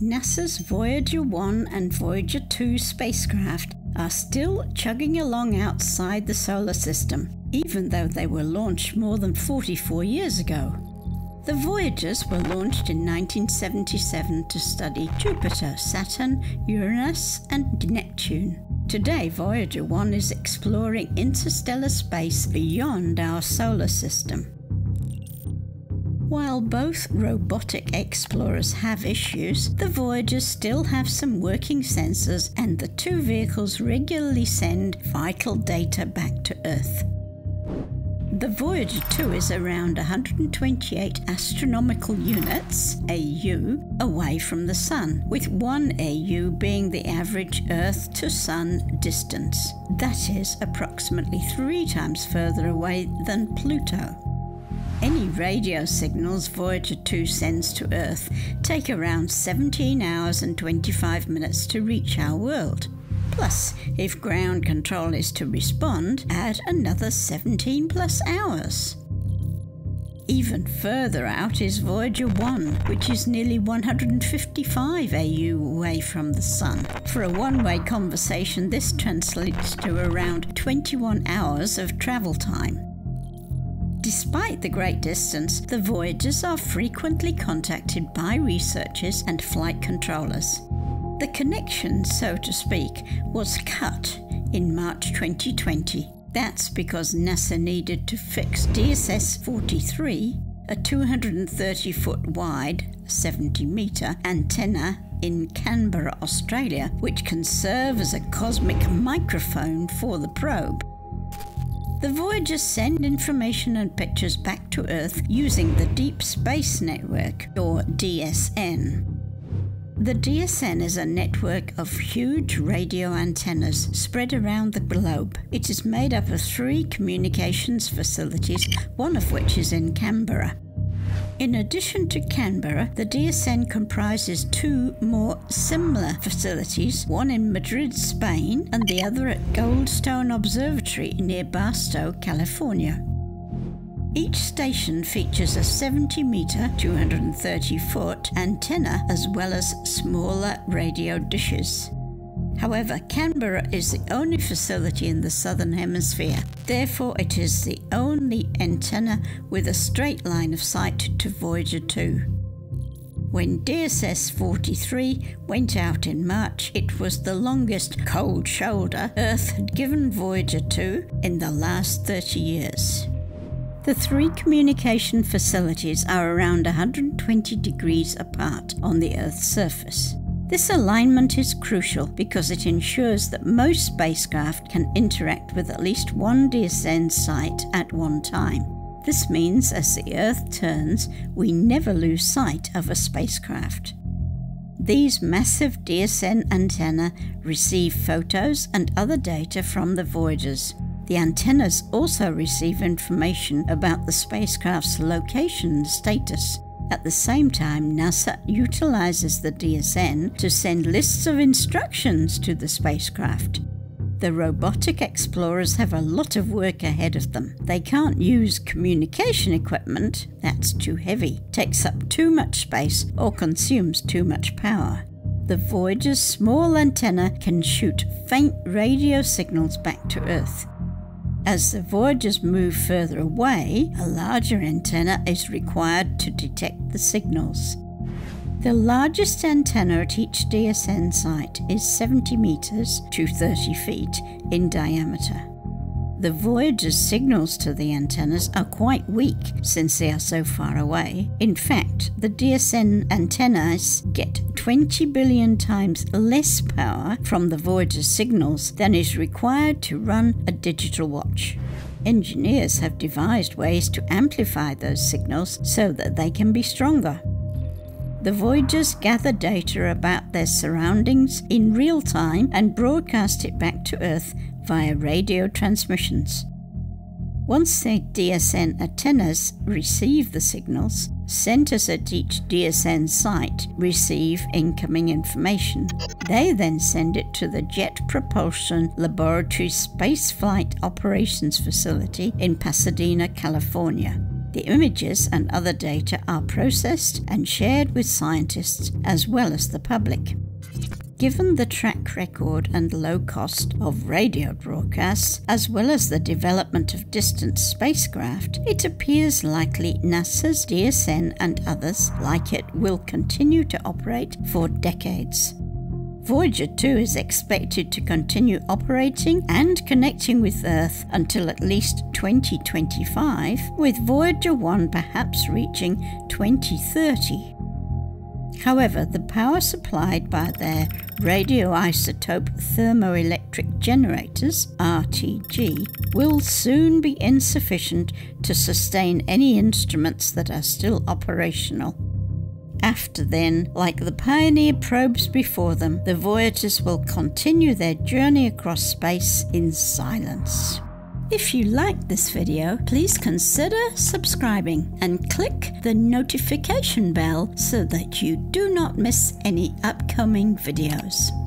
NASA's Voyager 1 and Voyager 2 spacecraft are still chugging along outside the solar system, even though they were launched more than 44 years ago. The Voyagers were launched in 1977 to study Jupiter, Saturn, Uranus, and Neptune. Today, Voyager 1 is exploring interstellar space beyond our solar system. While both robotic explorers have issues, the Voyagers still have some working sensors, and the two vehicles regularly send vital data back to Earth. The Voyager 2 is around 128 astronomical units, AU, away from the Sun, with 1 AU being the average Earth to Sun distance. That is approximately 3 times further away than Pluto. Any radio signals Voyager 2 sends to Earth take around 17 hours and 25 minutes to reach our world. Plus, if ground control is to respond, add another 17 plus hours. Even further out is Voyager 1, which is nearly 155 AU away from the Sun. For a one-way conversation, this translates to around 21 hours of travel time. Despite the great distance, the Voyagers are frequently contacted by researchers and flight controllers. The connection, so to speak, was cut in March 2020. That's because NASA needed to fix DSS-43, a 230-foot wide, 70-meter antenna in Canberra, Australia, which can serve as a cosmic microphone for the probe. The Voyagers send information and pictures back to Earth using the Deep Space Network, or DSN. The DSN is a network of huge radio antennas spread around the globe. It is made up of 3 communications facilities, one of which is in Canberra. In addition to Canberra, the DSN comprises 2 more similar facilities, one in Madrid, Spain, and the other at Goldstone Observatory near Barstow, California. Each station features a 70-meter, 230-foot antenna as well as smaller radio dishes. However, Canberra is the only facility in the Southern Hemisphere. Therefore, it is the only antenna with a straight line of sight to Voyager 2. When DSS-43 went out in March, it was the longest cold shoulder Earth had given Voyager 2 in the last 30 years. The 3 communication facilities are around 120 degrees apart on the Earth's surface. This alignment is crucial because it ensures that most spacecraft can interact with at least one DSN site at one time. This means as the Earth turns, we never lose sight of a spacecraft. These massive DSN antennae receive photos and other data from the Voyagers. The antennas also receive information about the spacecraft's location and status. At the same time, NASA utilizes the DSN to send lists of instructions to the spacecraft. The robotic explorers have a lot of work ahead of them. They can't use communication equipment, that's too heavy, takes up too much space, or consumes too much power. The Voyager's small antenna can shoot faint radio signals back to Earth. As the Voyagers move further away, a larger antenna is required to detect the signals. The largest antenna at each DSN site is 70 meters to 30 feet in diameter. The Voyager's signals to the antennas are quite weak since they are so far away. In fact, the DSN antennas get 20 billion times less power from the Voyager signals than is required to run a digital watch. Engineers have devised ways to amplify those signals so that they can be stronger. The Voyagers gather data about their surroundings in real time and broadcast it back to Earth via radio transmissions. Once the DSN antennas receive the signals, centers at each DSN site receive incoming information. They then send it to the Jet Propulsion Laboratory Spaceflight Operations Facility in Pasadena, California. The images and other data are processed and shared with scientists as well as the public. Given the track record and low cost of radio broadcasts, as well as the development of distant spacecraft, it appears likely NASA's DSN and others like it will continue to operate for decades. Voyager 2 is expected to continue operating and connecting with Earth until at least 2025, with Voyager 1 perhaps reaching 2030. However, the power supplied by their radioisotope thermoelectric generators, RTG, will soon be insufficient to sustain any instruments that are still operational. After then, like the Pioneer probes before them, the Voyagers will continue their journey across space in silence. If you liked this video, please consider subscribing and click the notification bell so that you do not miss any upcoming videos.